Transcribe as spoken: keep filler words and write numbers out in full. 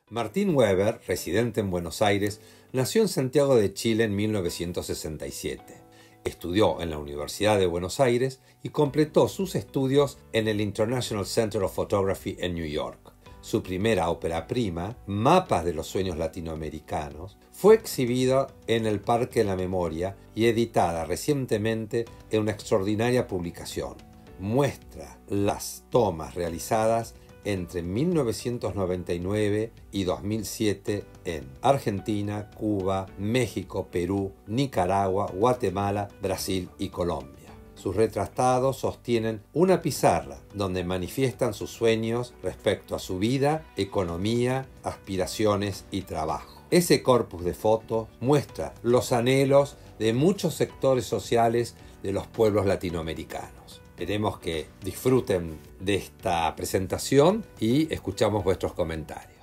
Martín Weber, residente en Buenos Aires, nació en Santiago de Chile en mil novecientos sesenta y siete. Estudió en la Universidad de Buenos Aires y completó sus estudios en el International Center of Photography en New York. Su primera ópera prima, Mapas de los Sueños Latinoamericanos, fue exhibida en el Parque de la Memoria y editada recientemente en una extraordinaria publicación. Muestra las tomas realizadas entre mil novecientos noventa y nueve y dos mil siete en Argentina, Cuba, México, Perú, Nicaragua, Guatemala, Brasil y Colombia. Sus retratados sostienen una pizarra donde manifiestan sus sueños respecto a su vida, economía, aspiraciones y trabajo. Ese corpus de fotos muestra los anhelos de muchos sectores sociales de los pueblos latinoamericanos. Esperemos que disfruten de esta presentación y escuchamos vuestros comentarios.